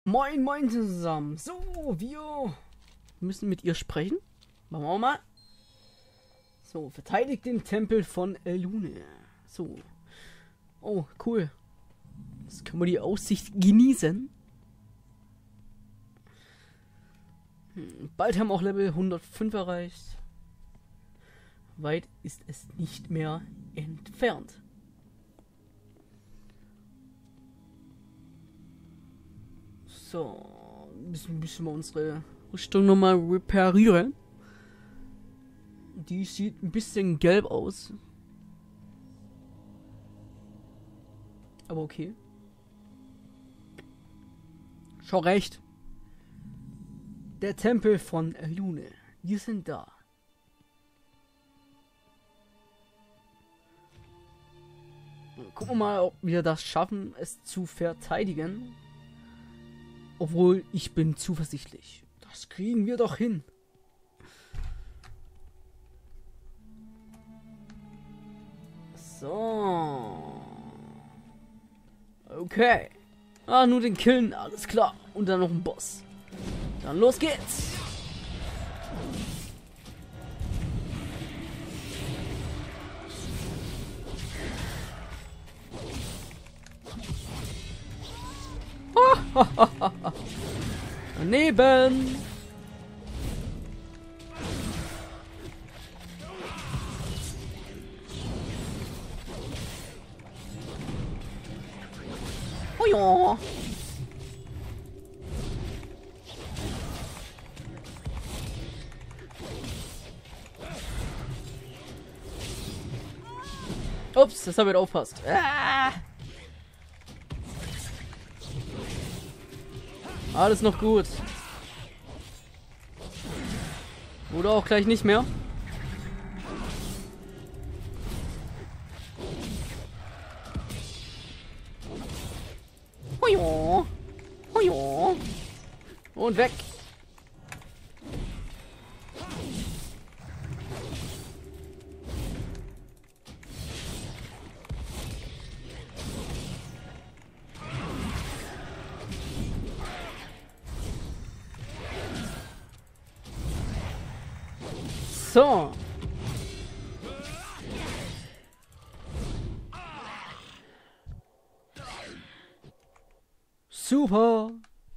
Moin, moin zusammen. So, wir müssen mit ihr sprechen. Machen wir mal. So, verteidigt den Tempel von Elune. So. Oh, cool. Jetzt können wir die Aussicht genießen. Bald haben wir auch Level 105 erreicht. Weit ist es nicht mehr entfernt. So, müssen wir unsere Rüstung nochmal reparieren. Die sieht ein bisschen gelb aus. Aber okay. Schon recht. Der Tempel von Elune. Wir sind da. Gucken wir mal, ob wir das schaffen, es zu verteidigen. Obwohl, ich bin zuversichtlich. Das kriegen wir doch hin. So. Okay. Ah, nur den Killen, alles klar. Und dann noch ein Boss. Dann los geht's. Daneben. Oh ja. Ups, das habe ich aufpasst. Ah. Alles noch gut. Oder auch gleich nicht mehr. Hujo. Hujo. Und weg. So. Super.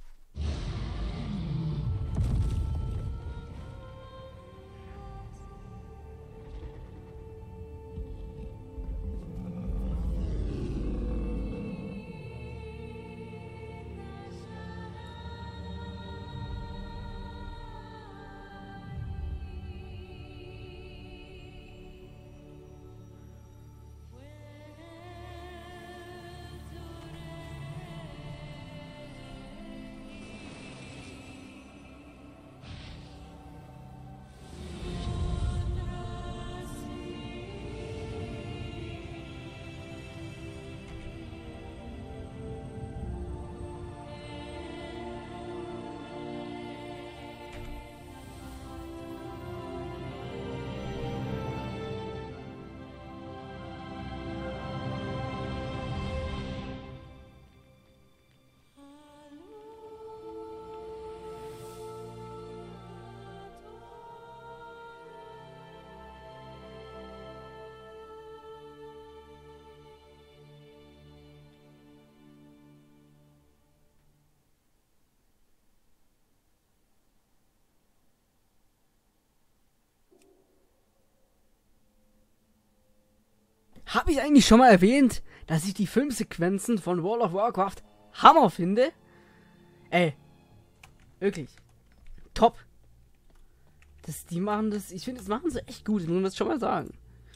Habe ich eigentlich schon mal erwähnt, dass ich die Filmsequenzen von World of Warcraft Hammer finde? Ey, wirklich. Top. Die machen das, ich finde, das machen sie echt gut, ich muss das schon mal sagen.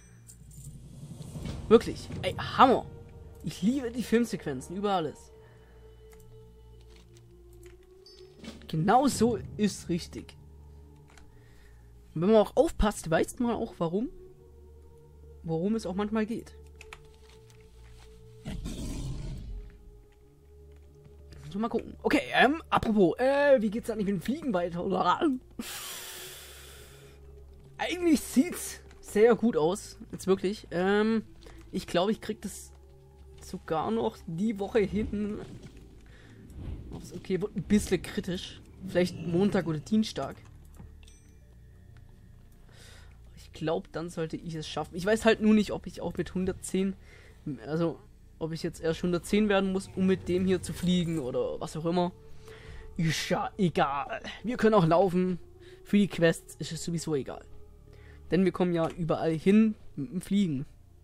Wirklich, ey, Hammer. Ich liebe die Filmsequenzen, über alles. Genau so ist richtig. Und wenn man auch aufpasst, weiß man auch, worum es auch manchmal geht. So, mal gucken. Okay, apropos, wie geht's eigentlich mit dem Fliegen weiter? Oder? Eigentlich sieht's sehr gut aus. Jetzt wirklich. Ich glaube, ich krieg das sogar noch die Woche hin, Okay, wird ein bisschen kritisch. Vielleicht Montag oder Dienstag. Ich glaube, dann sollte ich es schaffen. Ich weiß halt nur nicht, ob ich auch mit 110, also ob ich jetzt erst 110 werden muss, um mit dem hier zu fliegen oder was auch immer. Ist ja egal. Wir können auch laufen. Für die Quests ist es sowieso egal. Denn wir kommen ja überall hin mit dem Fliegen.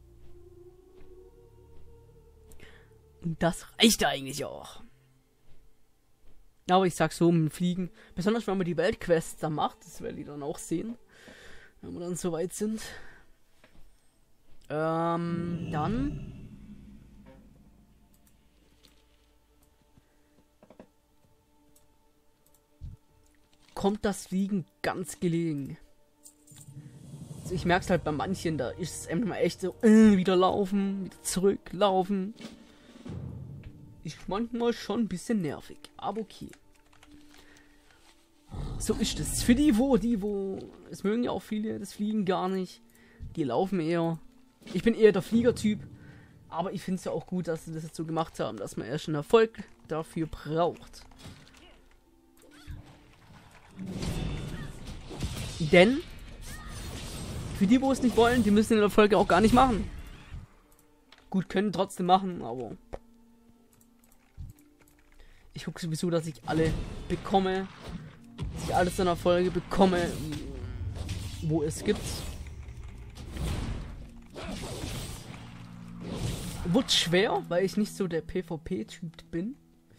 Und das reicht eigentlich auch. Aber ich sag so, mit dem Fliegen, besonders wenn man die Weltquests dann macht, das werdet ihr dann auch sehen, wenn wir dann soweit sind. Dann kommt das Fliegen ganz gelegen. Also ich merke es halt bei manchen, da ist es einfach mal echt so, wieder laufen, wieder zurücklaufen. Ist manchmal schon ein bisschen nervig, aber okay. So ist es. Für die, wo, es mögen ja auch viele das Fliegen gar nicht. Die laufen eher. Ich bin eher der Fliegertyp. Aber ich finde es ja auch gut, dass sie das jetzt so gemacht haben, dass man erst einen Erfolg dafür braucht. Denn, für die, wo es nicht wollen, die müssen den Erfolg auch gar nicht machen. Gut, können trotzdem machen, aber ich gucke sowieso, dass ich alle bekomme. Dass ich alles in Erfolge bekomme, wo es gibt. Wird schwer, weil ich nicht so der PvP-Typ bin.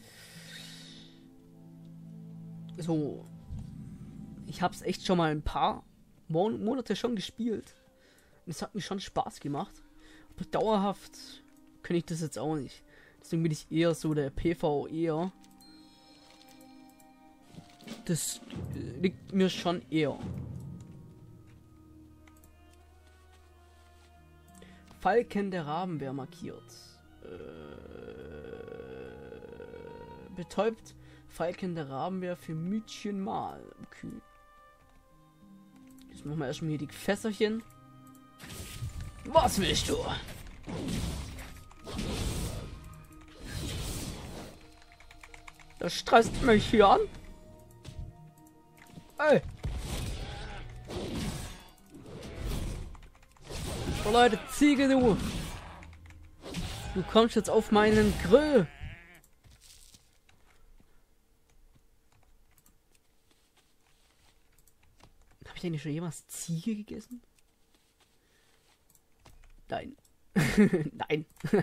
So. Ich habe es echt schon mal ein paar Monate schon gespielt. Und es hat mir schon Spaß gemacht. Aber dauerhaft kann ich das jetzt auch nicht. Deswegen bin ich eher so der PvE. Das liegt mir schon eher. Falken der Rabenbär markiert. Betäubt Falken der Rabenbär für Mütchen mal. Okay. Jetzt machen wir erstmal hier die Fässerchen. Was willst du? Das stresst mich hier an. Ey! Oh Leute, Ziege, du! Du kommst jetzt auf meinen Grill! Habe ich eigentlich schon jemals Ziege gegessen? Nein. Nein.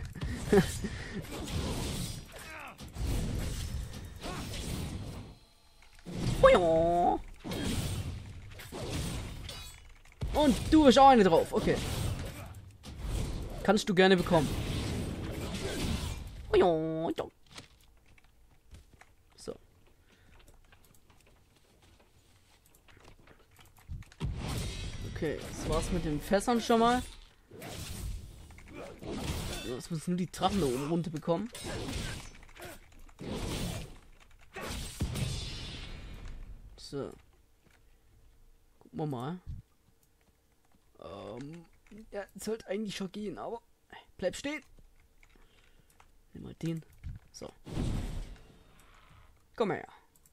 Und du hast auch eine drauf, okay. Kannst du gerne bekommen. So. Okay, das war's mit den Fässern schon mal. Jetzt müssen nur die Drachen da oben runter bekommen. So. Gucken wir mal. Ja, sollte eigentlich schon gehen, aber bleib stehen. Nimm mal den. So. Komm her.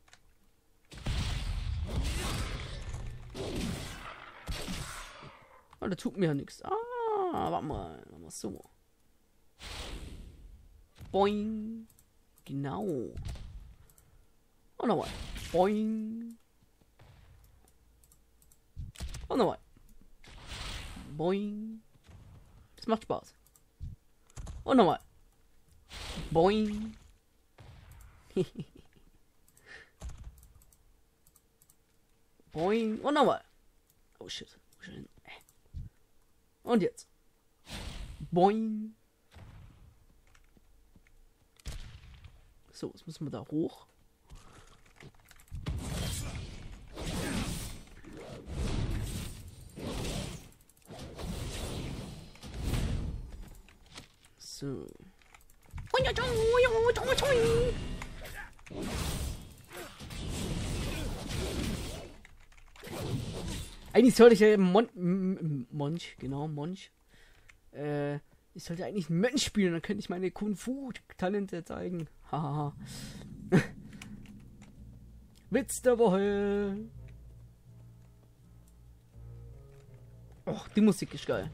Oh, der tut mir ja nichts. Ah, warte mal. So. Boing. Genau. Und nochmal. Boing. Und nochmal. Boing. Das macht Spaß. Und nochmal. Boing. Boing. Und nochmal. Oh shit. Und jetzt. Boing. So, jetzt müssen wir da hoch. So. Eigentlich sollte ich ja Monch. Ich sollte eigentlich einen Mönch spielen, dann könnte ich meine Kung-Fu-Talente zeigen. Hahaha. Witz der Woche. Och, die Musik ist geil.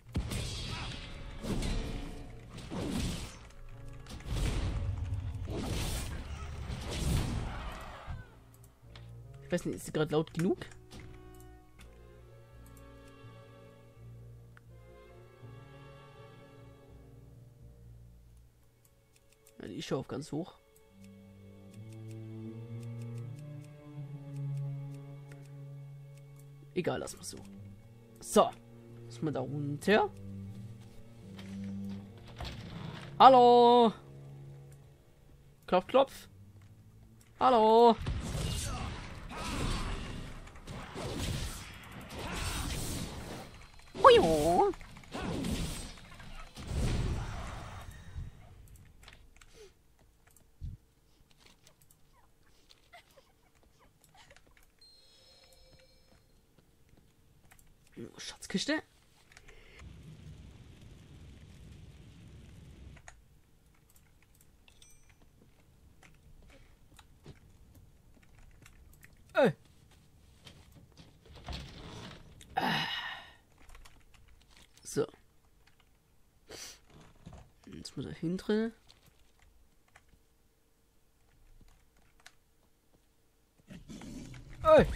Ich weiß nicht, ist sie gerade laut genug? Ja, die ist schon auf ganz hoch. Egal, lass mal so. So. Muss man da runter. Hallo. Klopf, klopf. Hallo. Hujo. Schatzkiste. So. Jetzt muss er hinten. Ey.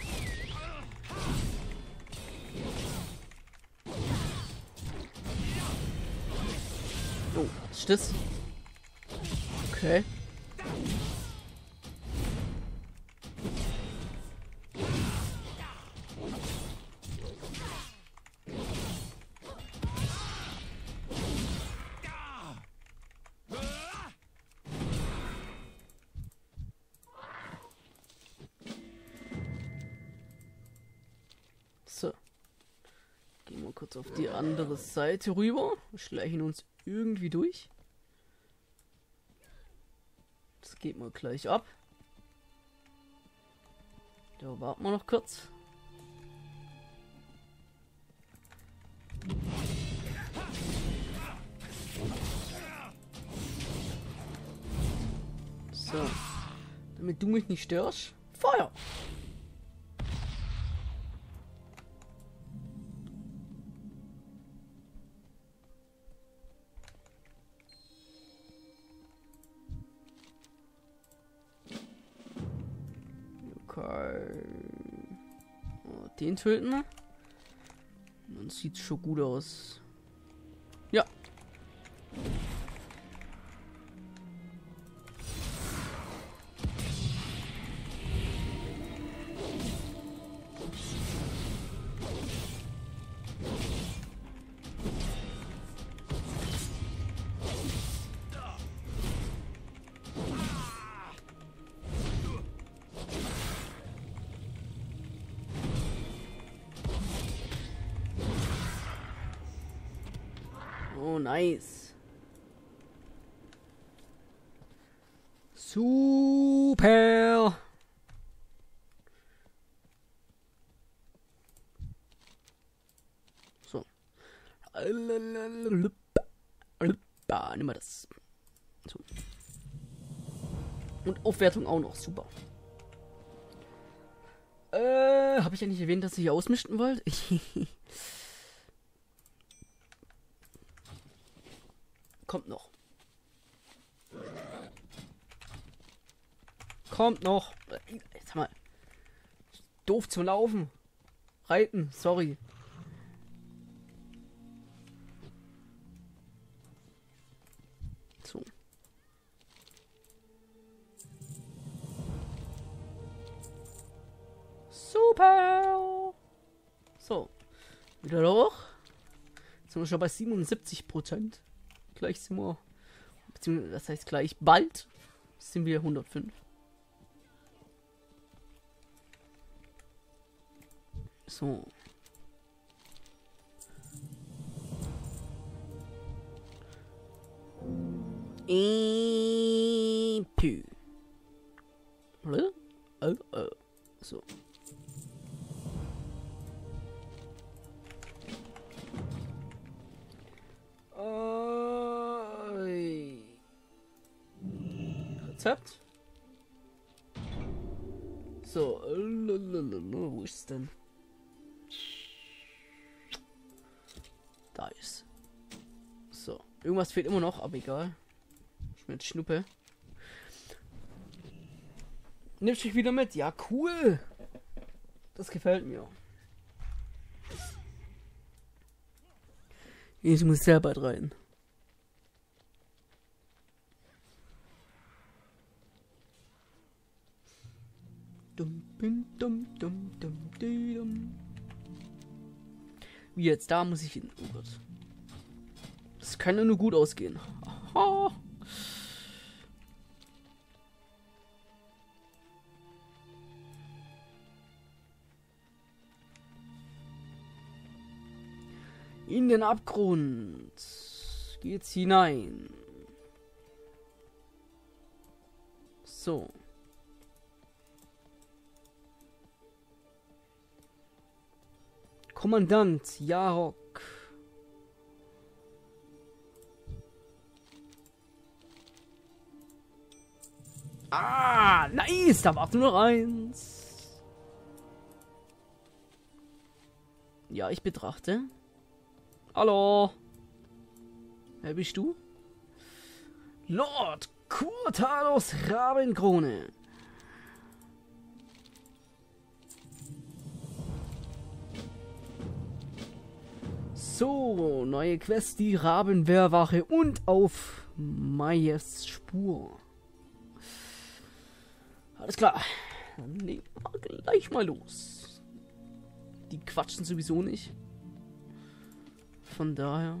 Oh, was ist das? Okay. So. Gehen wir kurz auf die andere Seite rüber. Schleichen uns irgendwie durch. Das geht mal gleich ab. Da warten wir noch kurz. So. Damit du mich nicht störst. Feuer! Okay. Den töten wir. Dann sieht's schon gut aus. Ja. Oh, nice. Super. So. Nimm mal das. So. Und Aufwertung auch noch. Super. Habe ich ja nicht erwähnt, dass ich ausmischen wollte? Kommt noch. Kommt noch. Jetzt mal. Doof zum Laufen. Reiten, sorry. So. Super. So. Wieder hoch. Jetzt sind wir schon bei 77%. Gleich sind wir, beziehungsweise das heißt gleich bald sind wir 105. So. Pü. Oder? So. Rezept. So, wo ist es denn? Da ist. So, irgendwas fehlt immer noch, aber egal. Ich bin jetzt Schnuppe. Nimmst dich wieder mit? Ja, cool. Das gefällt mir. Ich muss sehr bald rein. Wie jetzt da muss ich hin. Oh Gott. Das kann ja nur gut ausgehen. Aha. In den Abgrund geht's hinein. So. Kommandant Jarok. Ah, nice, da war nur noch eins. Ja, ich betrachte. Hallo. Wer bist du? Lord Kurtalos Rabenkrone. So, neue Quest, die Rabenwehrwache und auf Mayes Spur. Alles klar. Dann legen wir gleich mal los. Die quatschen sowieso nicht. Von daher.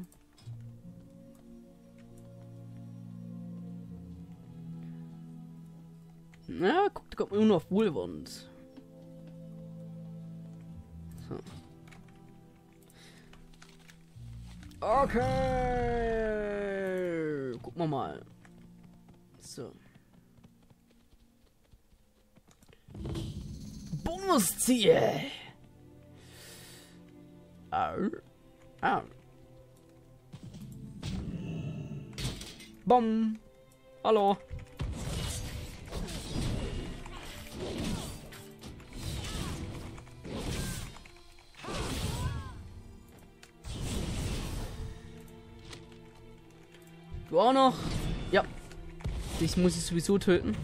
Na, guck, da kommt man nur auf Wohlwand. So. Okay. Gucken wir mal. So. Bonusziel. Au. Au. Bom. Hallo. Du auch noch? Ja. Dich muss ich sowieso töten.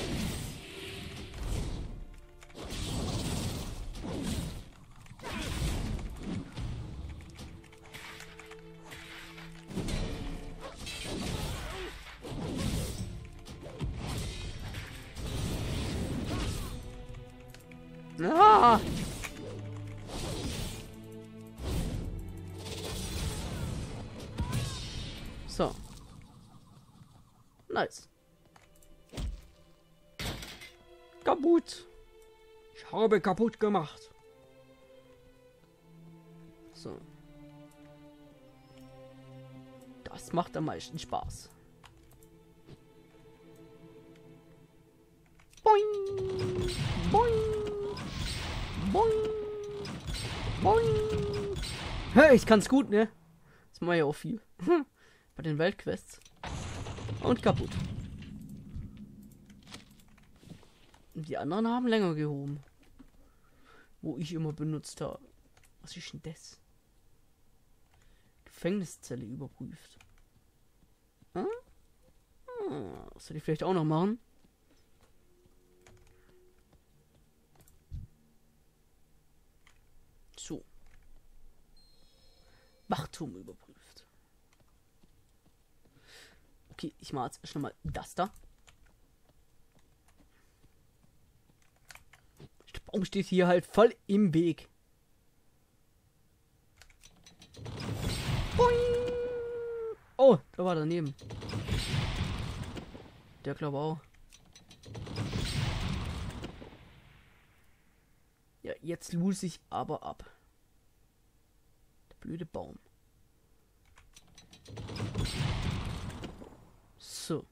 Ah! So. Nice. Kaputt. Ich habe kaputt gemacht. So. Das macht am meisten Spaß. Boing. Boing. Boing. Boing. Hey, ich kann's gut, ne? Das mache ich auch viel. Bei den Weltquests. Und kaputt. Die anderen haben länger gehoben. Wo ich immer benutzt habe. Was ist denn das? Gefängniszelle überprüft. Hm? Das soll ich vielleicht auch noch machen. So. Wachturm überprüft. Okay, ich mache jetzt schon mal das da. Der Baum steht hier halt voll im Weg. Boing. Oh, da war daneben. Der glaube auch. Ja, jetzt lose ich aber ab. Der blöde Baum. So.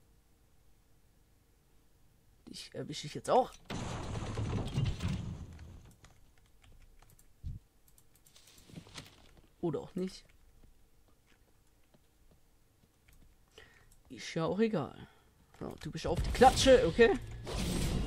Dich erwische ich jetzt auch. Oder auch nicht. Ist ja auch egal. So, du bist auf die Klatsche, okay?